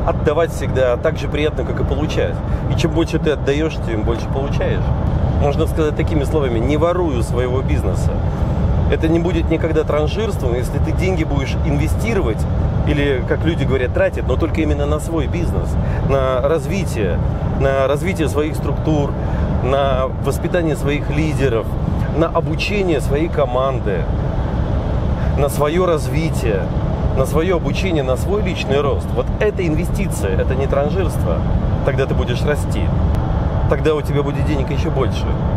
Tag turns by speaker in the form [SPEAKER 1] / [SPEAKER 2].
[SPEAKER 1] отдавать всегда так же приятно, как и получать. И чем больше ты отдаешь, тем больше получаешь. Можно сказать такими словами: не ворую своего бизнеса. Это не будет никогда транжирством, если ты деньги будешь инвестировать, или, как люди говорят, тратить, но только именно на свой бизнес, на развитие своих структур, на воспитание своих лидеров, на обучение своей команды, на свое развитие, на свое обучение, на свой личный рост. Вот это инвестиция, это не транжирство. Тогда ты будешь расти. Тогда у тебя будет денег еще больше.